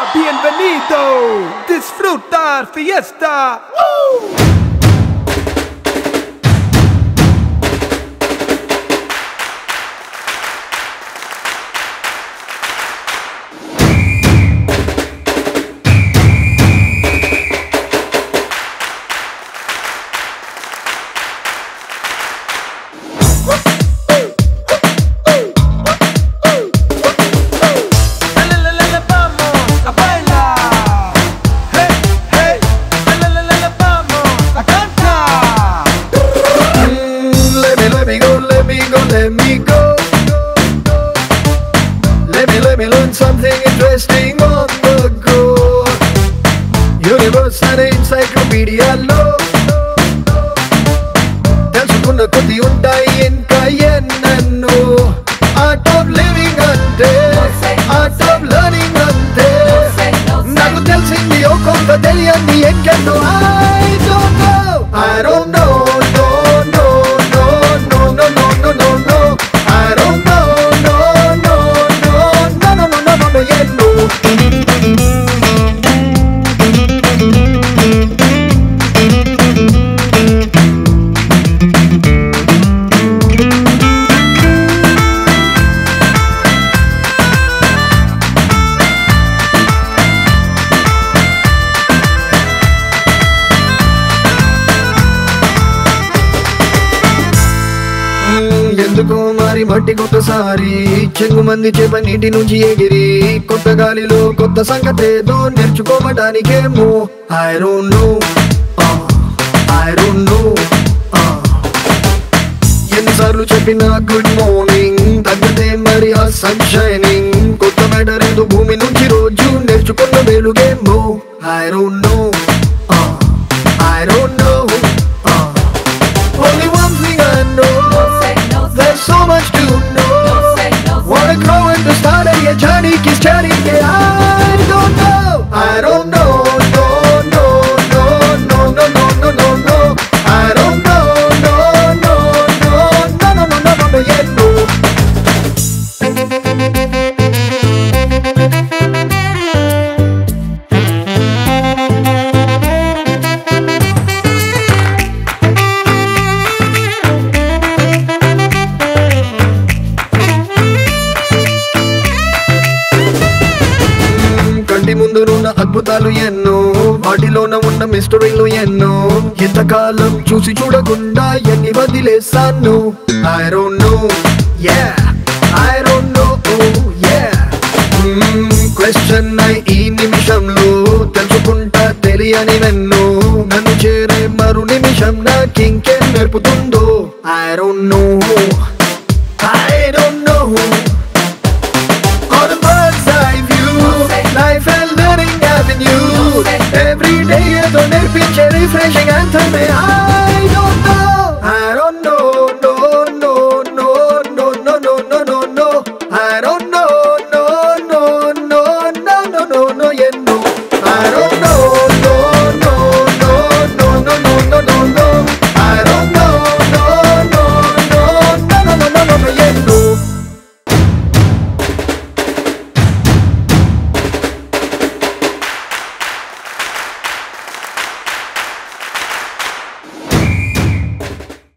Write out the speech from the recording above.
Bienvenido, disfrutar fiesta. ¡Woo! Let me learn something interesting on the go. Universe and encyclopedia lo తెలుసుకున్న కొద్ది ఉంటాయి ఇంకా ఎన్నెన్నో. Art of living ante, art of learning ante. నాకు తెలిసింది ఓ కొంత తెలియంది ఎక్కడో. I don't know, I don't know, no, no, no, no, no, no, no, no, no. I don't know, no, no, no, no, no, no, no, no, no, yeah, no. ఎందుకో మరి మట్టి కొత్తసారి చెంగు మంది చేప నీటి నుంచి ఎగిరి కొత్త గాలిలో కొత్త సంగతేదో నేర్చుకోవడానికేమో. I don't know, I don't know. ఎన్నిసార్లు చెప్పినా గుడ్ మార్నింగ్ తగ్గదే మరి ఆ సన్ షైనింగ్. కొత్త మ్యాటర్ ఏదో భూమి నుంచి రోజు నేర్చుకున్న వెలుగేమో. I don't know, I don't know. Only one thing I know, there's so much to know. Wanna grow and to start a journey keeps turning. I don't know, I don't know, no, no, no, no, no, no, no, no, no. I don't know, no, no, no, no, no, no, no, no, no, yeah, no. ముందున్న అద్భుతాలు ఎన్నో, వాటిలోన ఉన్న మిస్టరీలు ఎన్నో. ఎంతకాలం చూసి చూడకుండా ఎన్ని వదిలేసాను. I don't know, yeah, I don't know, oh yeah. Question ఈ నిమిషంలో తెలుసుకుంటా తెలియని నన్ను. నన్ను చేరే మరు నిమిషం నాకింకేం నేర్పుతుందో. I don't know.